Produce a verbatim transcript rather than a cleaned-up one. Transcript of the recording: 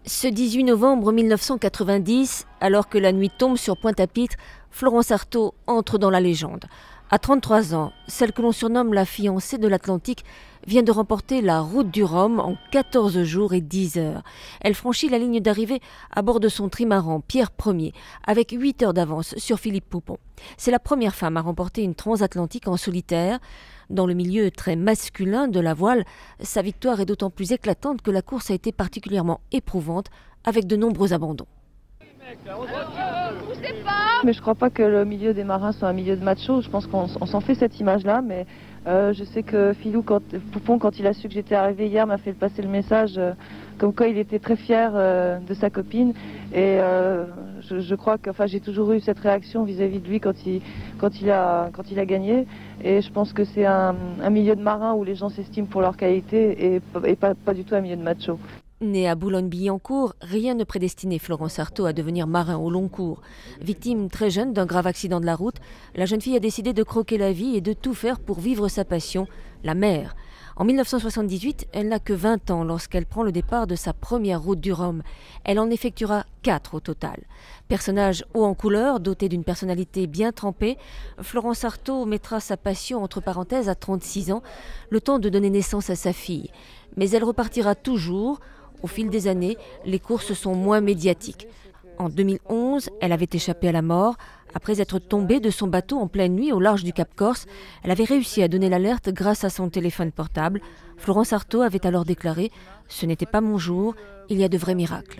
Ce dix-huit novembre mille neuf cent quatre-vingt-dix, alors que la nuit tombe sur Pointe-à-Pitre, Florence Artaud entre dans la légende. À trente-trois ans, celle que l'on surnomme la fiancée de l'Atlantique vient de remporter la route du Rhum en quatorze jours et dix heures. Elle franchit la ligne d'arrivée à bord de son trimaran Pierre Ier, avec huit heures d'avance sur Philippe Poupon. C'est la première femme à remporter une transatlantique en solitaire. Dans le milieu très masculin de la voile, sa victoire est d'autant plus éclatante que la course a été particulièrement éprouvante, avec de nombreux abandons. Mais je ne crois pas que le milieu des marins soit un milieu de macho. Je pense qu'on s'en fait cette image-là. Mais euh, je sais que Philou, quand, Poupon, quand il a su que j'étais arrivée hier, m'a fait passer le message euh, comme quoi il était très fier euh, de sa copine. Et euh, je, je crois que, enfin, j'ai toujours eu cette réaction vis-à-vis de lui quand il, quand il a, quand il a gagné. Et je pense que c'est un, un milieu de marins où les gens s'estiment pour leur qualité et, et pas, pas du tout un milieu de macho. Née à Boulogne-Billancourt, rien ne prédestinait Florence Artaud à devenir marin au long cours. Victime très jeune d'un grave accident de la route, la jeune fille a décidé de croquer la vie et de tout faire pour vivre sa passion, la mer. En mille neuf cent soixante-dix-huit, elle n'a que vingt ans lorsqu'elle prend le départ de sa première route du Rhum. Elle en effectuera quatre au total. Personnage haut en couleur, doté d'une personnalité bien trempée, Florence Artaud mettra sa passion entre parenthèses à trente-six ans, le temps de donner naissance à sa fille. Mais elle repartira toujours. Au fil des années, les courses sont moins médiatiques. En deux mille onze, elle avait échappé à la mort. Après être tombée de son bateau en pleine nuit au large du Cap Corse, elle avait réussi à donner l'alerte grâce à son téléphone portable. Florence Artaud avait alors déclaré « Ce n'était pas mon jour, il y a de vrais miracles ».